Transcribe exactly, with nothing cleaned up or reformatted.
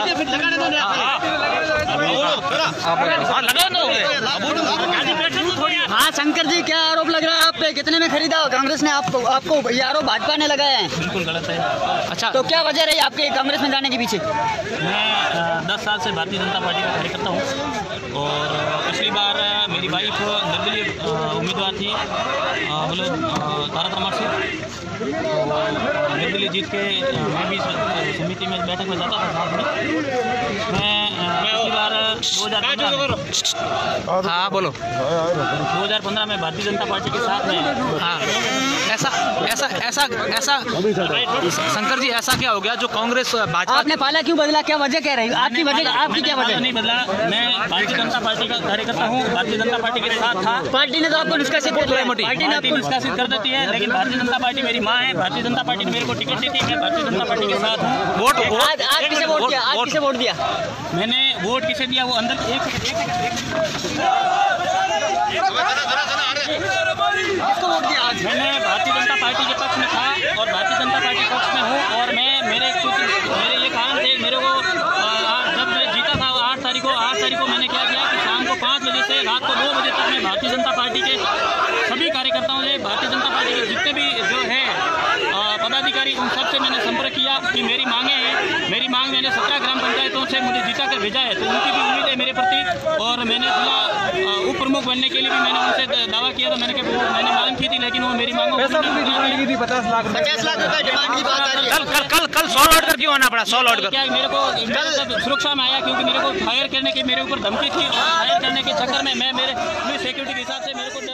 हाँ शंकर जी, क्या आरोप लग रहा है आप पे? कितने में खरीदा कांग्रेस ने आपको? आपको ये आरोप भाजपा ने लगाया है। बिल्कुल गलत है। अच्छा, तो क्या वजह रही आपके कांग्रेस में जाने के पीछे? मैं दस साल से भारतीय जनता पार्टी का कार्यकर्ता हूँ और पिछली बार मेरी वाइफ निर्दलीय उम्मीदवार थी मतलब तारातमार से, निर्दलीय जीत के मैं भी समिति में बैठक में जाता था साथ में। मैं पिछली बार दो हज़ार पंद्रह हाँ बोलो दो हज़ार पंद्रह में भारतीय जनता पार्टी के साथ में। हाँ ऐसा ऐसा ऐसा ऐसा शंकर जी, ऐसा क्या हो गया जो कांग्रेस भाजपा आपने पाला क्यों बदला? क्या वजह कह रही है आपकी? वजह आपकी क्या वजह? नहीं बदला, मैं भारतीय जनता पार्टी का कार्यकर्ता हूँ, भारतीय जनता पार्टी के साथ था। पार्टी ने तो आपको निष्कासित कर दिया। पार्टी ने आपको निष्कासित कर देती है, लेकिन भारतीय जनता पार्टी मेरी माँ है। भारतीय जनता पार्टी ने मेरे को टिकट दी थी, मैं भारतीय जनता पार्टी के साथ हूँ। वोट आज आज किसे वोट दिया? आज किसे वोट दिया? मैंने वोट किसे दिया वो अंदर एक किसको वोट दिया आज? मैंने भारतीय जनता पार्टी के पक्ष में था और भारतीय जनता पार्टी पक्ष में हूँ। और मैं मेरे कुछ मेरे ये कारण थे, मेरे को जब मैं जीता था आठ तारीख को आठ तारीख को मैंने क्या किया कि शाम को पाँच बजे से रात को दो बजे तक मैं भारतीय जनता पार्टी के सभी कार्यकर्ताओं से, भारतीय जनता पार्टी के जितने भी जो है पदाधिकारी, उन सबसे मैंने संपर्क किया कि मेरी मांगे हैं। मेरी मांग मैंने सत्रह ग्राम पंचायतों से मुझे जीता कर भेजा है, तो उनकी भी उम्मीद है मेरे प्रति। और मैंने जिला उप प्रमुख बनने के लिए भी मैंने उनसे दावा किया था। मैंने मैंने मांग की थी, लेकिन वो मेरी मांगों को पचास लाख पचास लाख रुपए डिमांड की बात आ रही है। कल कल कल कल सौ लौट कर क्यों आना पड़ा? सौ लौट कर क्या मेरे को सुरक्षा में आया क्योंकि मेरे को फायर करने की मेरे ऊपर धमकी थी और फायर करने के चक्कर में मैं मेरे सिक्योरिटी के हिसाब से मेरे को